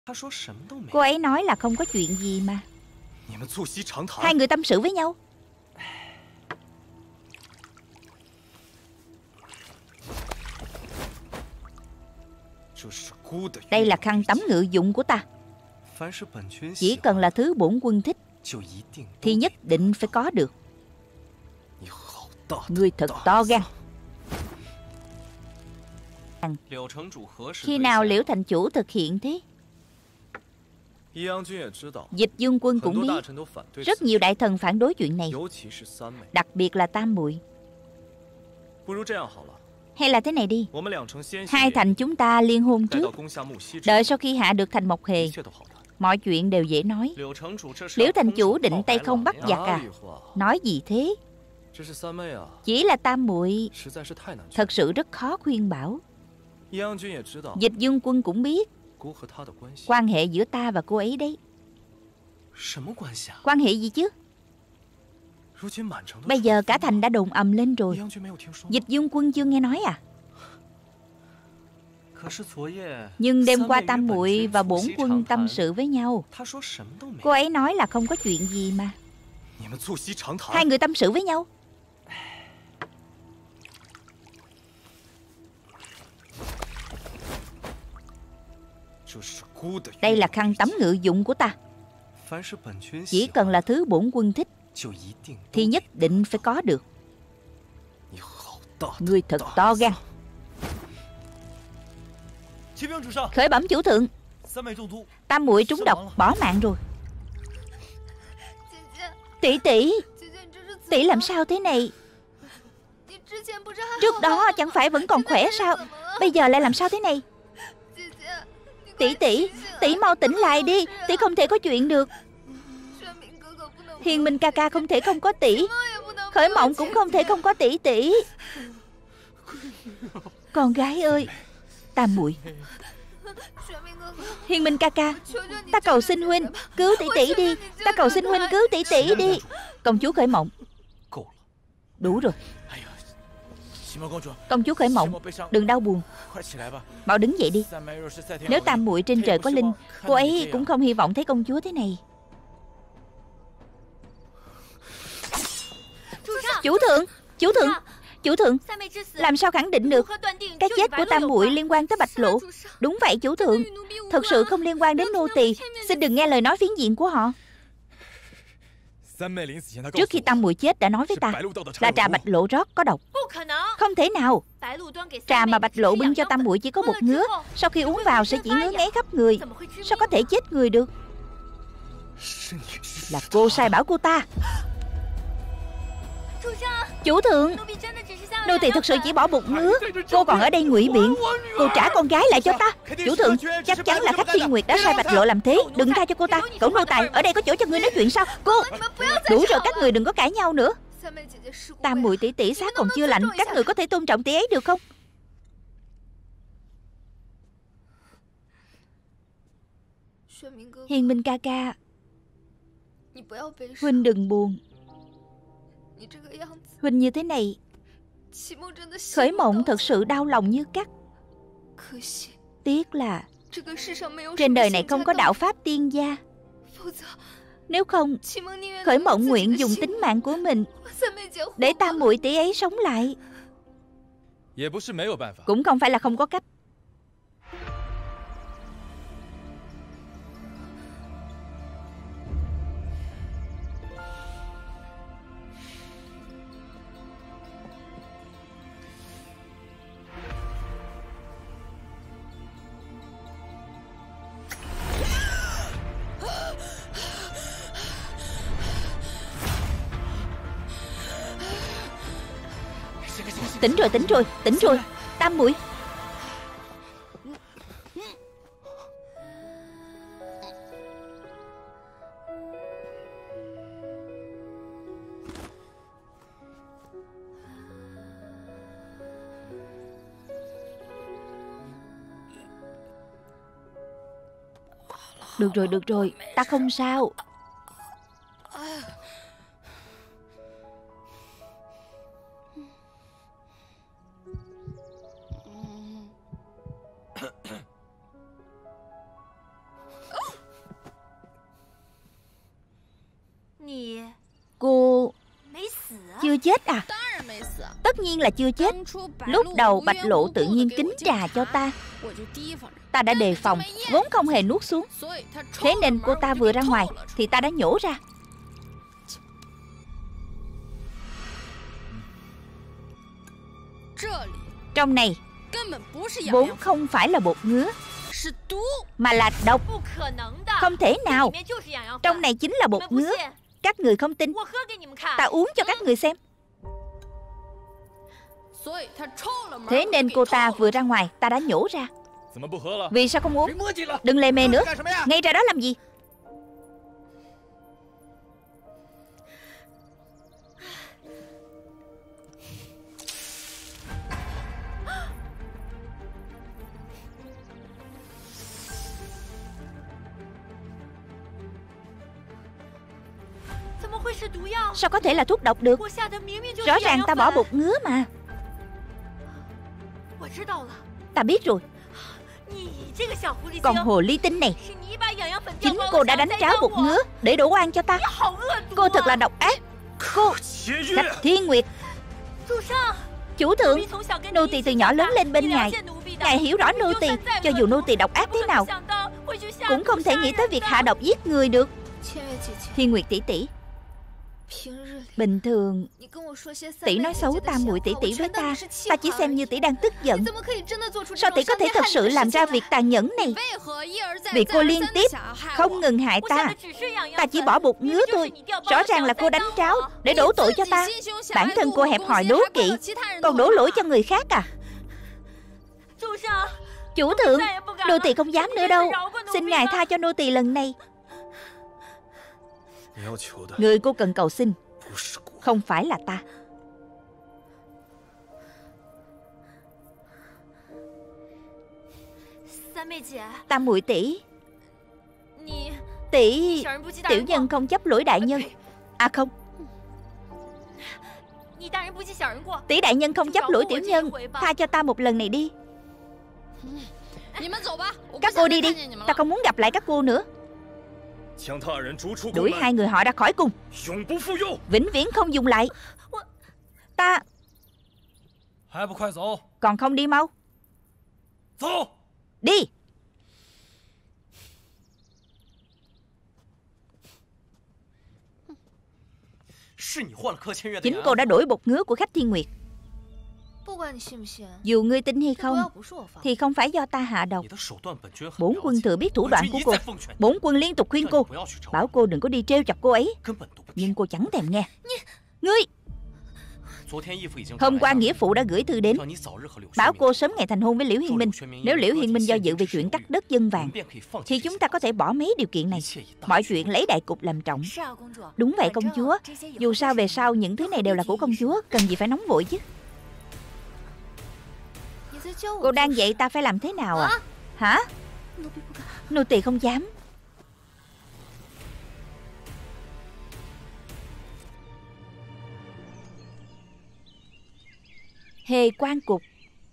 Cô ấy nói là không có chuyện gì mà. Hai người tâm sự với nhau. Đây là khăn tắm ngự dụng của ta. Chỉ cần là thứ bổn quân thích thì nhất định phải có được. Ngươi thật to gan. Khi nào Liễu thành chủ thực hiện thế? Dịch Dương quân cũng biết. Rất nhiều đại thần phản đối chuyện này, đặc biệt là Tam muội. Hay là thế này đi, hai thành chúng ta liên hôn trước, đợi sau khi hạ được thành Mộc Hề, mọi chuyện đều dễ nói. Liễu thành chủ định tay không bắt giặc à? Nói gì thế? Chỉ là Tam muội thật sự rất khó khuyên bảo. Dịch Dương quân cũng biết quan hệ giữa ta và cô ấy đấy. Quan hệ gì chứ? Bây giờ cả thành đã đồn ầm lên rồi. Dịch Dương quân chưa nghe nói à? Nhưng đêm qua Tam muội và bổn quân tâm sự với nhau. Cô ấy nói là không có chuyện gì mà. Hai người tâm sự với nhau. Đây là khăn tắm ngự dụng của ta. Chỉ cần là thứ bổn quân thích thì nhất định phải có được. Ngươi thật to gan. Khởi bẩm chủ thượng, Tam muội trúng độc bỏ mạng rồi. Tỷ tỷ, tỷ làm sao thế này? Trước đó chẳng phải vẫn còn khỏe sao? Bây giờ lại làm sao thế này? Tỷ tỷ, tỷ mau tỉnh lại đi. Tỷ không thể có chuyện được. Hiền Minh ca ca không thể không có tỷ. Khởi Mộng cũng không thể không có tỷ tỷ. Con gái ơi, Tam muội, Hiền Minh ca ca, ta cầu xin huynh cứu tỷ tỷ đi. Ta cầu xin huynh cứu tỷ tỷ đi. Công chúa Khởi Mộng, đủ rồi. Công chúa Khởi Mộng, đừng đau buồn, mau đứng dậy đi. Nếu Tam muội trên trời có linh, cô ấy cũng không hy vọng thấy công chúa thế này. Chủ thượng, chủ thượng, chủ thượng, làm sao khẳng định được cái chết của Tam muội liên quan tới Bạch Lộ? Đúng vậy chủ thượng, thật sự không liên quan đến nô tỳ. Xin đừng nghe lời nói phiến diện của họ. Trước khi Tam muội chết đã nói với ta là trà Bạch Lộ rót có độc. Không thể nào. Trà mà Bạch Lộ bưng cho Tam muội chỉ có bột ngứa, sau khi uống vào sẽ chỉ ngứa ngáy khắp người. Sao có thể chết người được? Là cô sai bảo cô ta. Chủ thượng, nô tỳ thật sự chỉ bỏ bột ngứa. Cô còn ở đây ngụy biện. Cô trả con gái lại cho ta. Chủ thượng, chắc chắn là khách Thiên Nguyệt đã sai Bạch Lộ làm thế. Đừng tha cho cô ta. Cẩu nô tài, ở đây có chỗ cho ngươi nói chuyện sao? Cô, đủ rồi, các người đừng có cãi nhau nữa. Tam muội tỷ tỷ xác còn chưa lạnh, các người có thể tôn trọng tỷ ấy được không? Hiền Minh ca ca, huynh đừng buồn. Huynh như thế này, Khởi Mộng thật sự đau lòng như cắt. Tiếc là trên đời này không có đạo pháp tiên gia. Nếu không, Khởi Mộng nguyện dùng tính mạng của mình để Tam muội tỷ ấy sống lại. Cũng không phải là không có cách. Tỉnh rồi, tỉnh rồi, tỉnh rồi. Tam muội. Được rồi, ta không sao. chưa chết à? Tất nhiên là chưa chết. Lúc đầu Bạch Lộ tự nhiên kính trà cho ta. Ta đã đề phòng, vốn không hề nuốt xuống. Thế nên cô ta vừa ra ngoài thì ta đã nhổ ra. Trong này vốn không phải là bột ngứa, mà là độc. Không thể nào. Trong này chính là bột ngứa. Các người không tin, ta uống cho các người xem. Thế nên cô ta vừa ra ngoài, ta đã nhổ ra. Vì sao không uống? Đừng lề mề nữa. Ngay ra đó làm gì? Sao có thể là thuốc độc được? Rõ ràng ta bỏ bột ngứa mà. Ta biết rồi. Còn hồ ly tinh này, chính cô đã đánh tráo bột ngứa để đổ oan cho ta. Cô thật là độc ác. Cô Bạch Thiên Nguyệt. Chủ thượng, nô tỳ từ nhỏ lớn lên bên ngài. Ngài hiểu rõ nô tỳ. Cho dù nô tỳ độc ác thế nào cũng không thể nghĩ tới việc hạ độc giết người được. Thiên Nguyệt tỷ tỷ, bình thường tỷ nói xấu Tam muội tỷ tỷ với ta, ta chỉ xem như tỷ đang tức giận. Sao tỷ có thể thật sự làm ra việc tàn nhẫn này? Vì cô liên tiếp không ngừng hại ta. Ta chỉ bỏ bột ngứa thôi. Rõ ràng là cô đánh tráo để đổ tội cho ta. Bản thân cô hẹp hòi đố kỵ, còn đổ lỗi cho người khác à? Chủ thượng, nô tỳ không dám nữa đâu. Xin ngài tha cho nô tỳ lần này. Người cô cần cầu xin không phải là ta. Tam muội tỷ, tỷ tiểu nhân không chấp lỗi đại nhân. À không, tỷ đại nhân không chấp lỗi tiểu nhân. Tha cho ta một lần này đi. Các cô đi đi, ta không muốn gặp lại các cô nữa. Đuổi hai người họ ra khỏi cung, vĩnh viễn không dùng lại. Ta còn không đi mau. Đi. Chính cô đã đổi bột ngứa của khách Thiên Nguyệt. Dù ngươi tin hay không thì không phải do ta hạ độc. Bổn quân thừa biết thủ đoạn của cô. Bổn quân liên tục khuyên cô, bảo cô đừng có đi trêu chọc cô ấy, nhưng cô chẳng thèm nghe. Ngươi, hôm qua nghĩa phụ đã gửi thư đến, bảo cô sớm ngày thành hôn với Liễu Hiên Minh. Nếu Liễu Hiên Minh do dự về chuyện cắt đất dân vàng thì chúng ta có thể bỏ mấy điều kiện này. Mọi chuyện lấy đại cục làm trọng. Đúng vậy công chúa. Dù sao về sau những thứ này đều là của công chúa, cần gì phải nóng vội chứ. Cô đang dạy ta phải làm thế nào à? Hả? Nô tỳ không dám. Hề quan cục.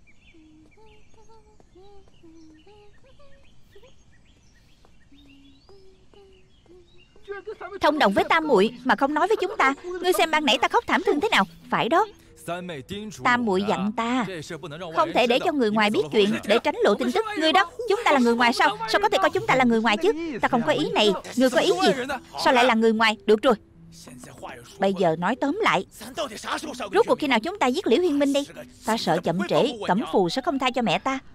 Thông đồng với Tam muội mà không nói với chúng ta. Ngươi xem ban nãy ta khóc thảm thương thế nào. Phải đó, Tam muội dặn ta không thể để cho người ngoài biết chuyện, để tránh lộ tin tức. Ngươi đó, chúng ta là người ngoài sao? Sao có thể coi chúng ta là người ngoài chứ? Ta không có ý này. Ngươi có ý gì? Sao lại là người ngoài? Được rồi, bây giờ nói tóm lại, rốt cuộc khi nào chúng ta giết Liễu Hiên Minh đi? Ta sợ chậm trễ Cẩm Phù sẽ không tha cho mẹ ta.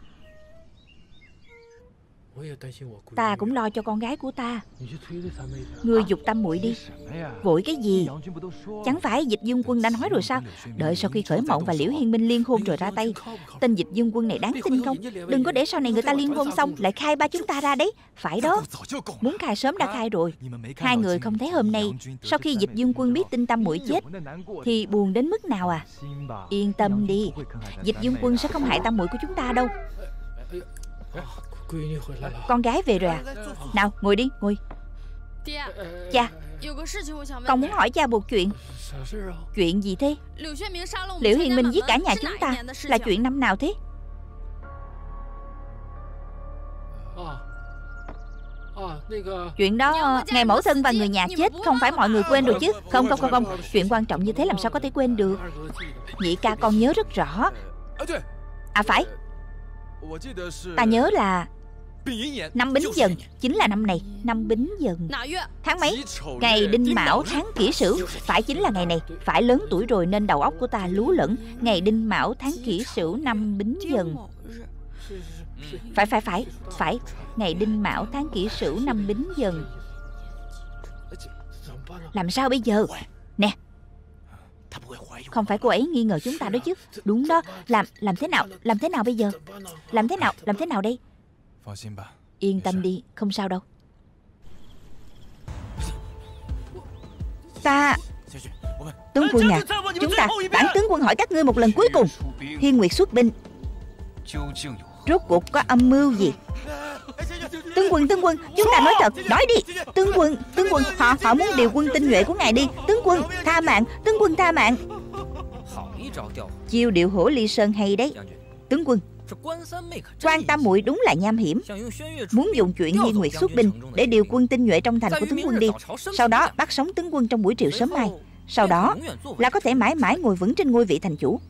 Ta cũng lo cho con gái của ta. Ngươi giục Tam muội đi. Vội cái gì? Chẳng phải Dịch Dương Quân đã nói rồi sao? Đợi sau khi Khởi Mộng và Liễu Hiên Minh liên hôn rồi ra tay. Tên Dịch Dương Quân này đáng tin không? Đừng có để sau này người ta liên hôn xong lại khai ba chúng ta ra đấy. Phải đó, muốn khai sớm đã khai rồi. Hai người không thấy hôm nay sau khi Dịch Dương Quân biết tin Tam muội chết thì buồn đến mức nào à? Yên tâm đi, Dịch Dương Quân sẽ không hại Tam muội của chúng ta đâu. Con gái về rồi à? Nào ngồi đi, ngồi. Cha, con muốn hỏi cha một chuyện. Chuyện gì thế? Liễu Hiên Minh giết cả nhà chúng ta là chuyện năm nào thế? Chuyện đó ngài mẫu thân và người nhà chết không phải mọi người quên rồi chứ. Không. Chuyện quan trọng như thế làm sao có thể quên được. Nhị ca con nhớ rất rõ. À phải, ta nhớ là năm Bính Dần, chính là năm này. Năm Bính Dần tháng mấy? Ngày Đinh Mão tháng Kỷ Sửu. Phải, chính là ngày này. Phải, lớn tuổi rồi nên đầu óc của ta lú lẫn. Ngày Đinh Mão tháng Kỷ Sửu năm Bính Dần. Phải. Ngày Đinh Mão tháng Kỷ Sửu năm Bính Dần. Làm sao bây giờ? Nè, không phải cô ấy nghi ngờ chúng ta đó chứ? Đúng đó. Làm thế nào? Làm thế nào bây giờ? Làm thế nào đây? Yên tâm đi, không sao đâu. Tướng quân à, chúng ta, bản tướng quân hỏi các ngươi một lần cuối cùng. Hiên Nguyệt xuất binh, rốt cuộc có âm mưu gì? Tướng quân, chúng ta nói thật, nói đi. Tướng quân, họ muốn điều quân tinh nhuệ của ngài đi. Tướng quân, tha mạng. Chiêu điệu Hổ Ly Sơn hay đấy. Tướng quân, Quan Tam Muội đúng là nham hiểm, muốn dùng chuyện Hiên Nguyệt xuất binh để điều quân tinh nhuệ trong thành của tướng quân đi, sau đó bắt sống tướng quân trong buổi triều sớm mai. Sau đó là có thể mãi mãi ngồi vững trên ngôi vị thành chủ.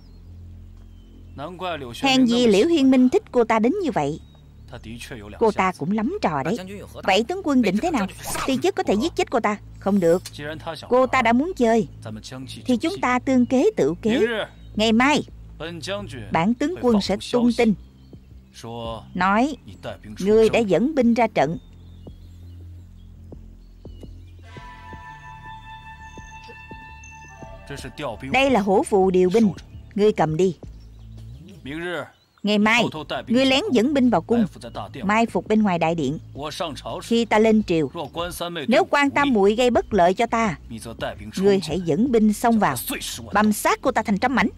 Hèn gì Liễu Hiên Minh thích cô ta đến như vậy. Cô ta cũng lắm trò đấy. Vậy tướng quân định thế nào? Ti chức có thể giết chết cô ta? Không được. Cô ta đã muốn chơi thì chúng ta tương kế tự kế. Ngày mai bản tướng quân sẽ tung tin nói ngươi đã dẫn binh ra trận. Đây là hổ phù điều binh, ngươi cầm đi. Ngày mai ngươi lén dẫn binh vào cung, mai phục bên ngoài đại điện. Khi ta lên triều, nếu Quan Tam Muội gây bất lợi cho ta, ngươi hãy dẫn binh xông vào, băm xác cô ta thành trăm mảnh.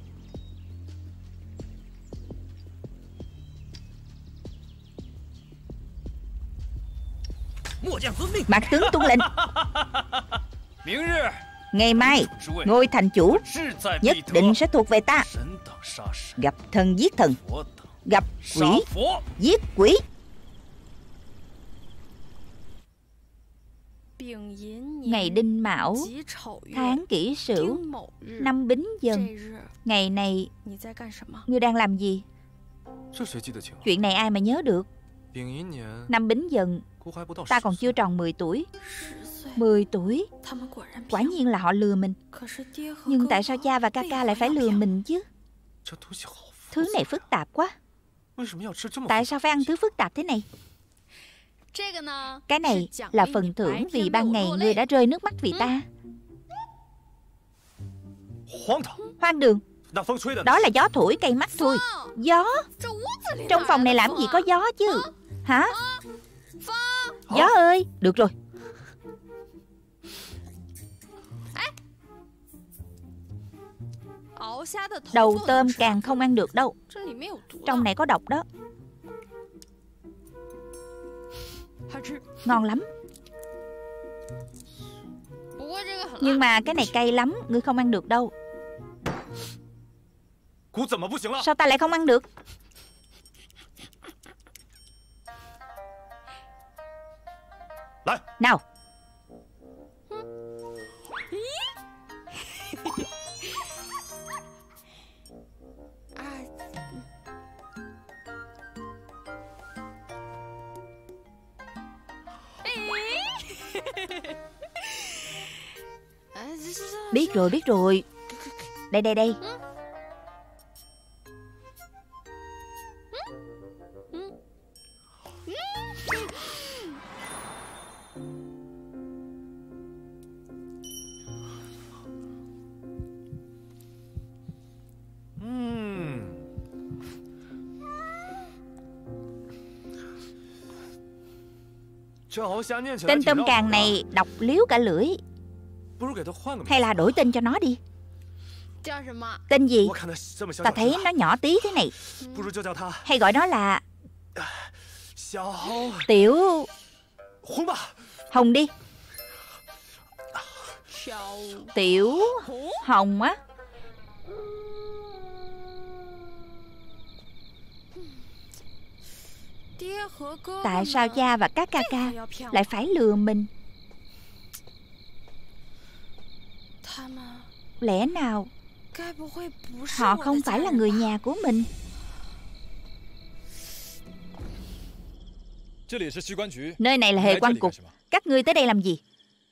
Mạc tướng tuân lệnh. Ngày mai ngôi thành chủ nhất định sẽ thuộc về ta. Gặp thần giết thần, gặp quỷ giết quỷ. Ngày Đinh Mão tháng Kỷ Sửu năm Bính Dần. Ngày này ngươi đang làm gì? Chuyện này ai mà nhớ được. Năm Bính Dần ta còn chưa tròn 10 tuổi. 10 tuổi? Quả nhiên là họ lừa mình. Nhưng tại sao cha và ca ca lại phải lừa mình chứ? Thứ này phức tạp quá. Tại sao phải ăn thứ phức tạp thế này? Cái này là phần thưởng vì ban ngày ngươi đã rơi nước mắt vì ta. Hoang đường. Đó là gió thổi cây mắt thôi. Gió? Trong phòng này làm gì có gió chứ? Hả? Gió ơi. Được rồi. Đầu tôm càng không ăn được đâu. Trong này có độc đó. Ngon lắm. Nhưng mà cái này cay lắm, ngươi không ăn được đâu. Sao ta lại không ăn được? Nào. Biết rồi. Đây. Tên tôm càng này độc liếu cả lưỡi. Hay là đổi tên cho nó đi. Tên gì? Ta thấy nó nhỏ tí thế này. Hay gọi nó là Tiểu Hồng đi. Tiểu Hồng á. Tại sao cha và các ca ca lại phải lừa mình? Lẽ nào họ không phải là người nhà của mình? Nơi này là Hề Quan Cục. Các ngươi tới đây làm gì?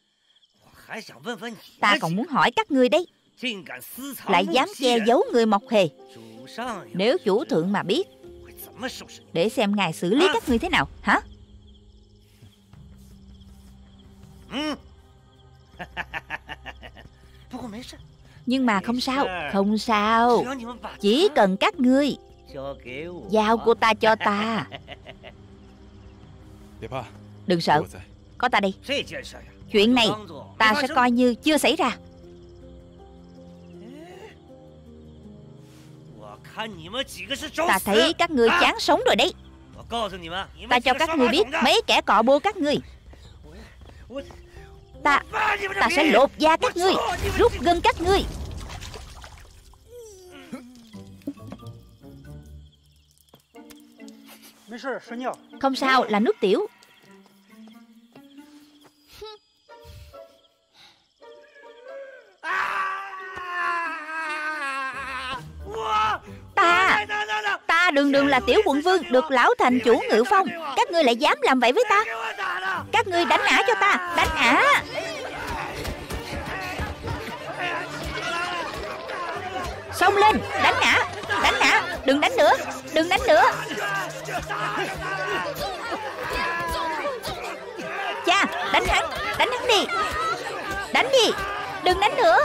Ta còn muốn hỏi các ngươi đấy. Lại dám che giấu người Mộc Hề. Nếu chủ thượng mà biết, để xem ngài xử lý các ngươi thế nào, hả? Nhưng mà không sao, không sao. Chỉ cần các ngươi giao cô ta cho ta. Đừng sợ, có ta đây. Chuyện này ta sẽ coi như chưa xảy ra. Ta thấy các ngươi chán sống rồi đấy. Ta cho các ngươi biết mấy kẻ cọ bô các ngươi. Ta sẽ lột da các ngươi, rút gân các ngươi. Không sao, là nước tiểu. Ta đường là tiểu quận vương, được lão thành chủ ngự phong. Các ngươi lại dám làm vậy với ta? Các ngươi đánh ả cho ta, đánh ả. Xông lên, đánh ả, đánh ả. Đừng đánh nữa, đừng đánh nữa. Cha, đánh hắn đi. Đánh đi, đừng đánh nữa.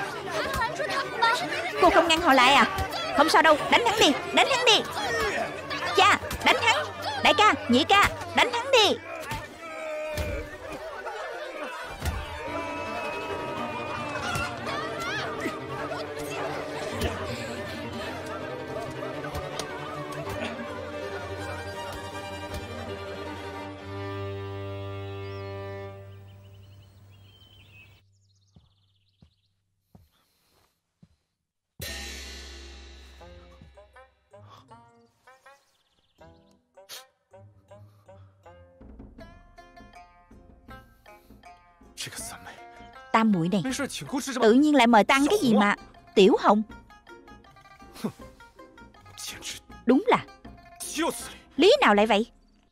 Cô không ngăn họ lại à? Không sao đâu, đánh hắn đi, đánh hắn đi. Cha, đánh hắn. Đại ca, nhị ca, đánh hắn đi. Tam muội này tự nhiên lại mời ta ăn cái gì mà. Tiểu Hồng, đúng là lý nào lại vậy?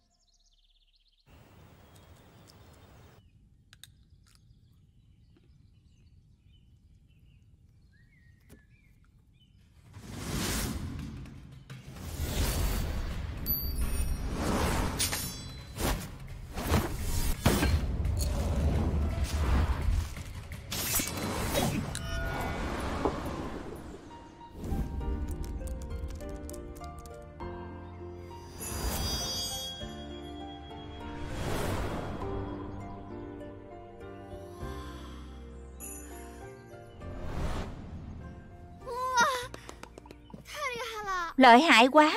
Lợi hại quá.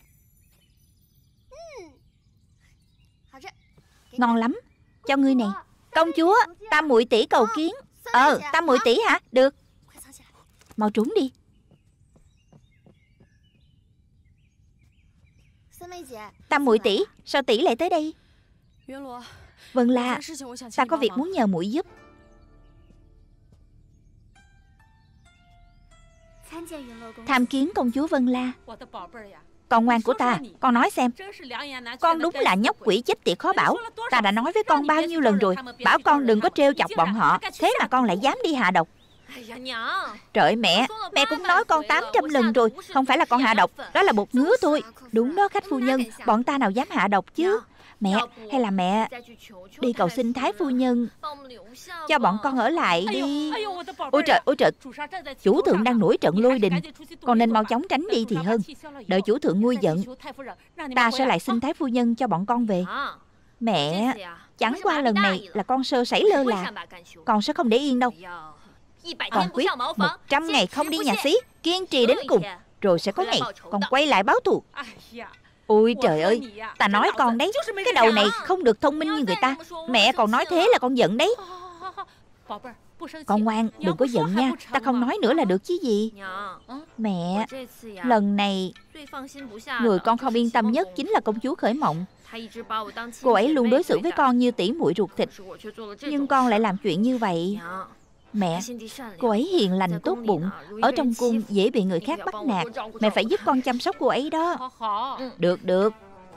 Ngon lắm. Cho ngươi này. Công chúa, Tam muội tỷ cầu kiến. Tam muội tỷ hả? Được. Mau trốn đi. Tam muội tỷ, sao tỷ lại tới đây? Vân La, ta có việc muốn nhờ muội giúp. Tham kiến công chúa Vân La. Con ngoan của ta, con nói xem. Con đúng là nhóc quỷ chết tiệt khó bảo. Ta đã nói với con bao nhiêu lần rồi, bảo con đừng có trêu chọc bọn họ. Thế mà con lại dám đi hạ độc. Trời mẹ, mẹ cũng nói con 800 lần rồi. Không phải là con hạ độc, đó là bột ngứa thôi. Đúng đó khách phu nhân, bọn ta nào dám hạ độc chứ. Mẹ, hay là mẹ đi cầu xin Thái phu nhân cho bọn con ở lại đi. Ôi trời, chủ thượng đang nổi trận lôi đình, con nên mau chóng tránh đi thì hơn. Đợi chủ thượng nguôi giận, ta sẽ lại xin Thái phu nhân cho bọn con về. Mẹ, chẳng qua lần này là con sơ sẩy lơ là, con sẽ không để yên đâu. Con quyết 100 ngày không đi nhà xí, kiên trì đến cùng, rồi sẽ có ngày con quay lại báo thù. Ôi trời ơi, ta nói con đấy, cái đầu này không được thông minh như người ta. Mẹ còn nói thế là con giận đấy. Con ngoan, đừng có giận nha. Ta không nói nữa là được chứ gì. Mẹ, lần này người con không yên tâm nhất chính là công chúa Khởi Mộng. Cô ấy luôn đối xử với con như tỷ muội ruột thịt, nhưng con lại làm chuyện như vậy. Mẹ, cô ấy hiền lành tốt bụng, ở trong cung dễ bị người khác bắt nạt. Mẹ phải giúp con chăm sóc cô ấy đó. Được.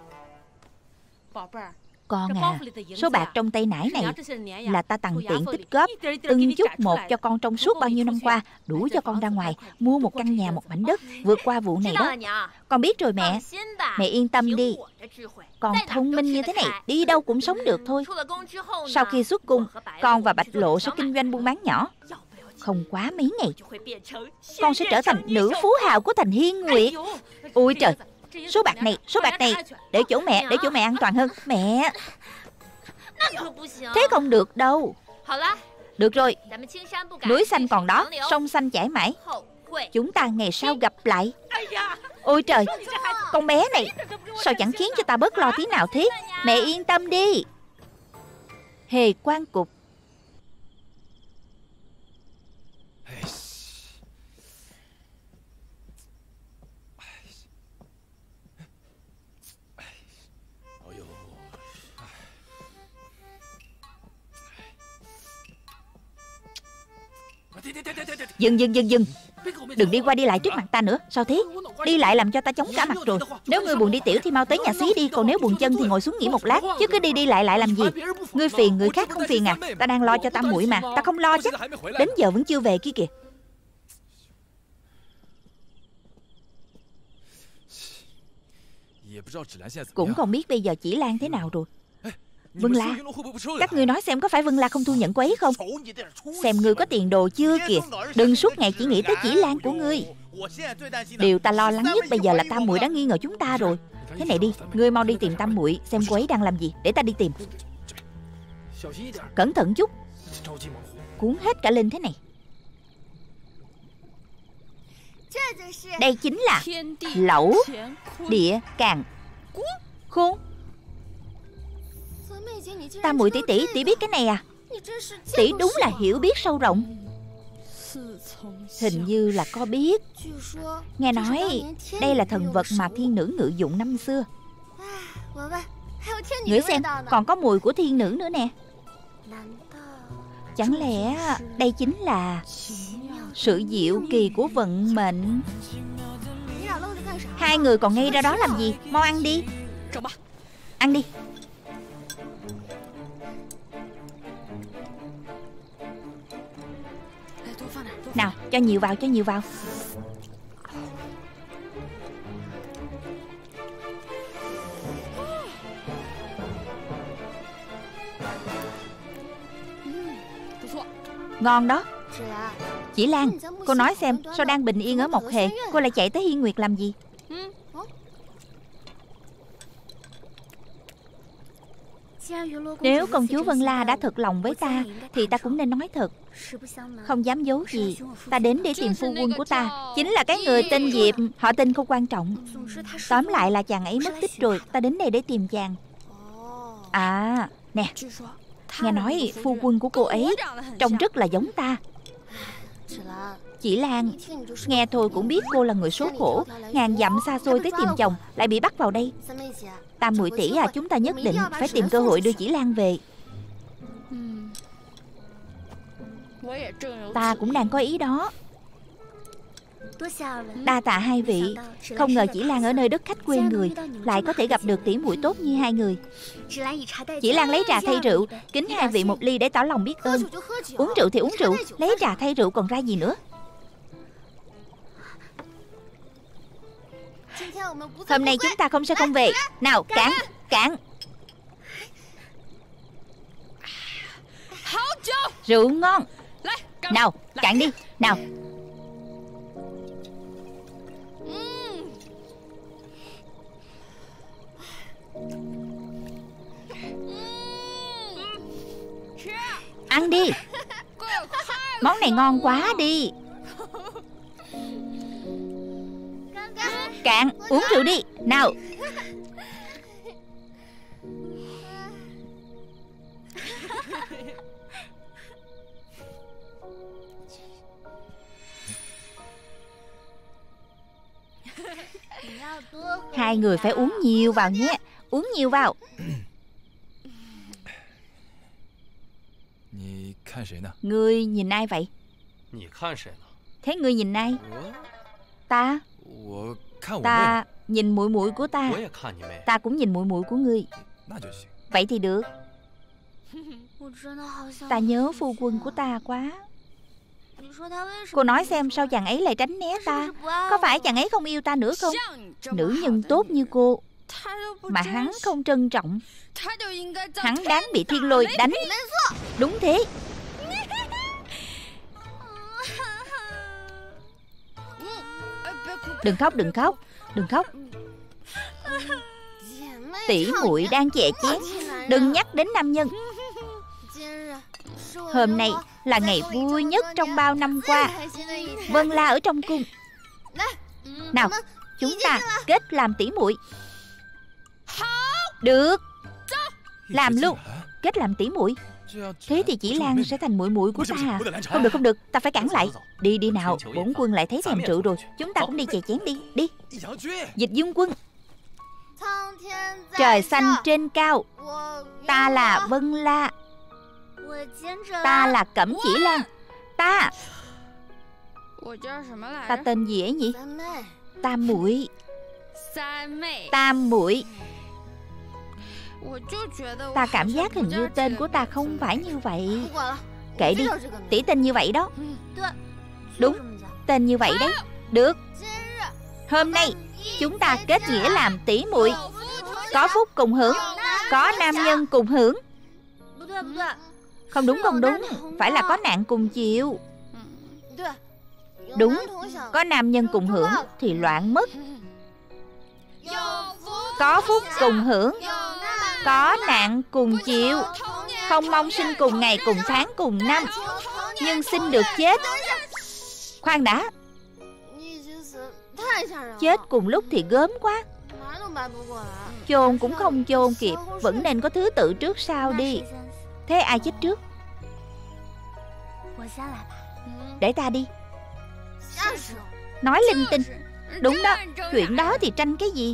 Con à, số bạc trong tay nải này là ta tằn tiện tích góp từng chút một cho con trong suốt bao nhiêu năm qua, đủ cho con ra ngoài mua một căn nhà, một mảnh đất, vượt qua vụ này đó. Con biết rồi mẹ. Mẹ yên tâm đi. Con thông minh như thế này, đi đâu cũng sống được thôi. Sau khi xuất cung, con và Bạch Lộ sẽ kinh doanh buôn bán nhỏ. Không quá mấy ngày, con sẽ trở thành nữ phú hào của thành Hiên Nguyệt. Ôi trời, số bạc này để chỗ mẹ an toàn hơn. Mẹ, thế không được đâu. Được rồi, núi xanh còn đó, sông xanh chảy mãi. Chúng ta ngày sau gặp lại. Ôi trời, con bé này sao chẳng khiến cho ta bớt lo tí nào thế. Mẹ yên tâm đi. Hề Quan Cục. Dừng. Đừng đi qua đi lại trước mặt ta nữa. Sao thế? Đi lại làm cho ta chóng cả mặt rồi. Nếu ngươi buồn đi tiểu thì mau tới nhà xí đi. Còn nếu buồn chân thì ngồi xuống nghỉ một lát. Chứ cứ đi lại làm gì? Ngươi phiền người khác không phiền à? Ta đang lo cho tam muội mà. Ta không lo chứ. Đến giờ vẫn chưa về kia kìa. Cũng không biết bây giờ Chỉ Lan thế nào rồi. Vân La, các ngươi nói xem có phải Vân La không thu nhận cô ấy không? Xem ngươi có tiền đồ chưa kìa. Đừng suốt ngày chỉ nghĩ tới Chỉ Lan của ngươi. Điều ta lo lắng nhất bây giờ là tam muội đã nghi ngờ chúng ta rồi. Thế này đi, ngươi mau đi tìm tam muội xem cô ấy đang làm gì, để ta đi tìm. Cẩn thận chút, cuốn hết cả lên thế này. Đây chính là Lẩu Địa Càn Khôn. Tam muội tỷ biết cái này à? Tỷ đúng là hiểu biết sâu rộng. Hình như là có biết. Nghe nói đây là thần vật mà thiên nữ ngự dụng năm xưa. Ngửi xem, còn có mùi của thiên nữ nữa nè. Chẳng lẽ đây chính là sự diệu kỳ của vận mệnh? Hai người còn ngây ra đó làm gì? Mau ăn đi. Ăn đi. Nào, cho nhiều vào. Ngon đó. Chỉ Lan, cô nói xem, sao đang bình yên ở Mộc Hề, cô lại chạy tới Hiên Nguyệt làm gì? Nếu công chúa Vân La đã thật lòng với ta thì ta cũng nên nói thật. Không dám giấu gì. Ta đến để tìm phu quân của ta, chính là cái người tên Diệp. Họ tên không quan trọng. Tóm lại là chàng ấy mất tích rồi. Ta đến đây để tìm chàng. À, nè, nghe nói phu quân của cô ấy trông rất là giống ta. Chỉ Lan, nghe thôi cũng biết cô là người số khổ, ngàn dặm xa xôi tới tìm chồng, lại bị bắt vào đây. Tam muội tỷ à, chúng ta nhất định phải tìm cơ hội đưa Chỉ Lan về. Ta cũng đang có ý đó. Đa tạ hai vị. Không ngờ Chỉ Lan ở nơi đất khách quê người lại có thể gặp được tỷ muội tốt như hai người. Chỉ Lan lấy trà thay rượu, kính hai vị một ly để tỏ lòng biết ơn. Uống rượu thì uống rượu, lấy trà thay rượu còn ra gì nữa. Hôm nay chúng ta không sẽ không về. Nào, cạn. Rượu ngon. Nào, cạn đi. Nào. Ăn đi. Món này ngon quá đi. Cạn, uống rượu đi. Nào. Hai người phải uống nhiều vào nhé. Uống nhiều vào. Ngươi nhìn ai vậy? Thế ngươi nhìn ai? Ta. Ta nhìn muội muội của ta. Ta cũng nhìn muội muội của ngươi. Vậy thì được. Ta nhớ phu quân của ta quá. Cô nói xem sao chàng ấy lại tránh né ta? Có phải chàng ấy không yêu ta nữa không? Nữ nhân tốt như cô mà hắn không trân trọng, hắn đáng bị thiên lôi đánh. Đúng thế. Đừng khóc, đừng khóc, đừng khóc. Tỷ muội đang chè chén, đừng nhắc đến nam nhân. Hôm nay là ngày vui nhất trong bao năm qua. Vân La ở trong cung. Nào, chúng ta kết làm tỷ muội. Được, làm luôn. Kết làm tỷ muội. Thế thì Chỉ Lan sẽ thành muội muội của ta à? Không được, không được, ta phải cản lại. Đi đi nào, bổn quân lại thấy thèm rượu rồi. Chúng ta cũng đi chè chén đi. Đi. Dịch Dung quân. Trời xanh trên cao, ta là Vân La. Ta là Cẩm Chỉ Lan. Ta tên gì ấy nhỉ? Tam muội. Tam muội. Ta cảm giác hình như tên của ta không phải như vậy. Kệ đi, tỷ tên như vậy đó. Đúng, tên như vậy đấy. Được. Hôm nay chúng ta kết nghĩa làm tỷ muội. Có phúc cùng hưởng, có nam nhân cùng hưởng. Không đúng, không đúng. Phải là có nạn cùng chịu. Đúng, có nam nhân cùng hưởng thì loạn mất. Có phúc cùng hưởng, có nạn cùng chịu. Không mong sinh cùng ngày, cùng tháng, cùng năm, nhưng sinh được chết. Khoan đã. Chết cùng lúc thì gớm quá. Chôn cũng không chôn kịp. Vẫn nên có thứ tự trước sau đi. Thế ai chết trước? Để ta đi. Nói linh tinh. Đúng đó, chuyện đó thì tranh cái gì?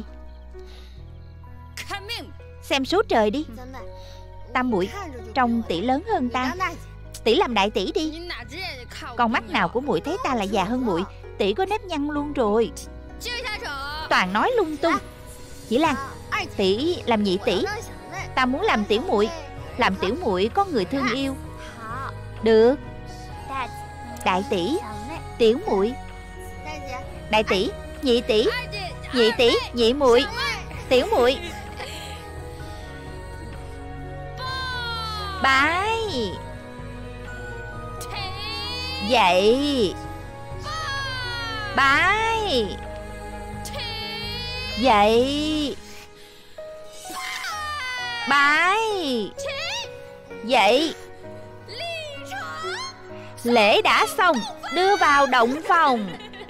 Xem số trời đi. Tam muội, trông tỷ lớn hơn ta. Tỷ làm đại tỷ đi. Con mắt nào của muội thấy ta là già hơn muội? Tỷ có nếp nhăn luôn rồi. Toàn nói lung tung. Chỉ Lan, tỷ làm nhị tỷ. Ta muốn làm tiểu muội. Làm tiểu muội có người thương yêu. Được. Đại tỷ, tiểu muội. Đại tỷ, nhị tỷ. Nhị tỷ, nhị muội. Tiểu muội. Bái. Dậy. Bái. Dậy. Bái. Dậy. Lễ đã xong, đưa vào động phòng.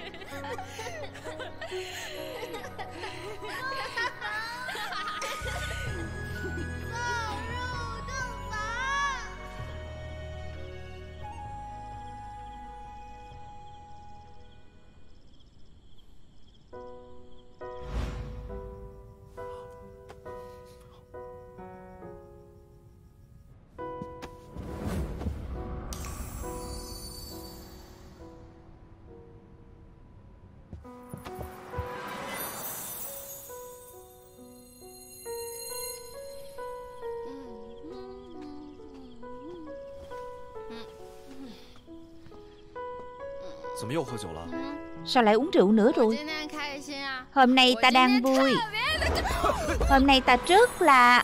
Sao lại uống rượu nữa rồi? Hôm nay ta đang vui. Hôm nay ta rất là...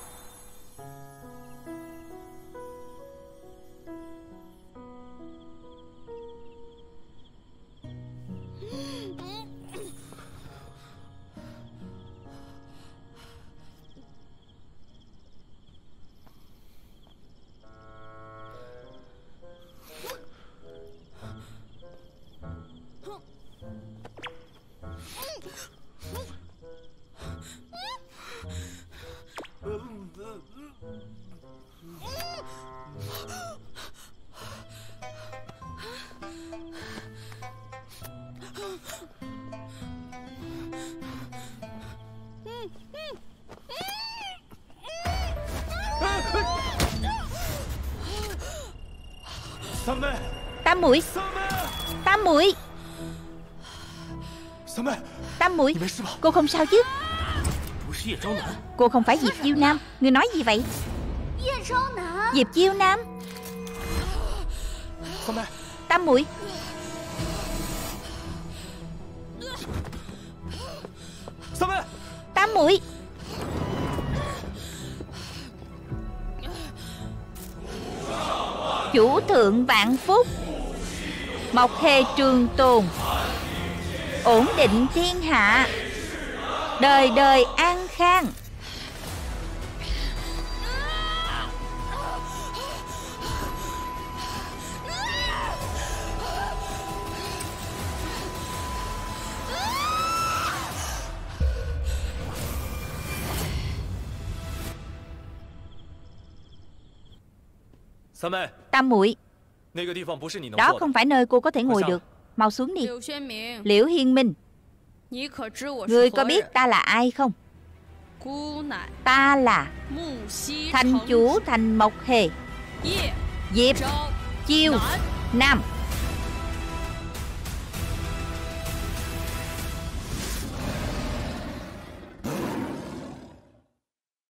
Tam muội, Tam muội, Tam muội, cô không sao chứ? Cô không phải Diệp Chiêu Nam. Ngươi nói gì vậy? Diệp Chiêu Nam. Tam muội, Tam muội. Chủ thượng vạn phúc, Mộc Hề trường tồn, ổn định thiên hạ, đời đời an khang. Tam muội, đó không phải nơi cô có thể ngồi được. Mau xuống đi. Liễu Hiên Minh, ngươi có biết ta là ai không? Ta là thành chủ thành Mộc Hề, Diệp Chiêu Nam.